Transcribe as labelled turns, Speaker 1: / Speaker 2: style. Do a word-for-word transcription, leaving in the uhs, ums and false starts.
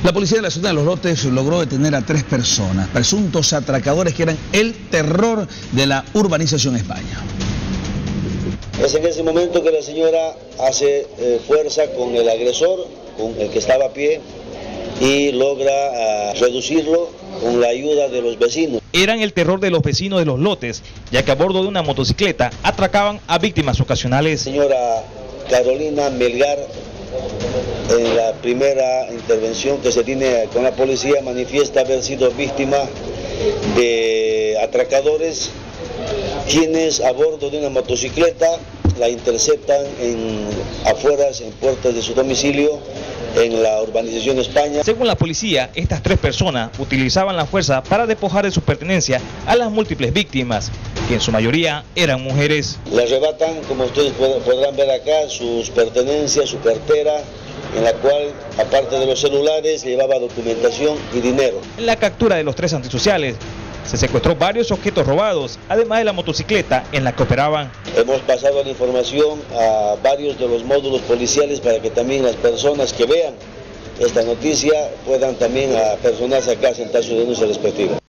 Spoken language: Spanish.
Speaker 1: La policía de la zona de Los Lotes logró detener a tres personas, presuntos atracadores que eran el terror de la urbanización España.
Speaker 2: Es en ese momento que la señora hace eh, fuerza con el agresor, con el que estaba a pie, y logra uh, reducirlo con la ayuda de los vecinos.
Speaker 3: Eran el terror de los vecinos de Los Lotes, ya que a bordo de una motocicleta atracaban a víctimas ocasionales.
Speaker 2: Señora Carolina Melgar, en la primera intervención que se tiene con la policía, manifiesta haber sido víctima de atracadores, quienes a bordo de una motocicleta la interceptan en afueras, en puertas de su domicilio, en la urbanización España.
Speaker 3: Según la policía, estas tres personas utilizaban la fuerza para despojar de su pertenencia a las múltiples víctimas, que en su mayoría eran mujeres.
Speaker 2: Le arrebatan, como ustedes podrán ver acá, sus pertenencias, su cartera, en la cual, aparte de los celulares, llevaba documentación y dinero.
Speaker 3: En la captura de los tres antisociales, se secuestró varios objetos robados, además de la motocicleta en la que operaban.
Speaker 2: Hemos pasado la información a varios de los módulos policiales para que también las personas que vean esta noticia puedan también apersonarse acá a sentar su denuncia respectiva.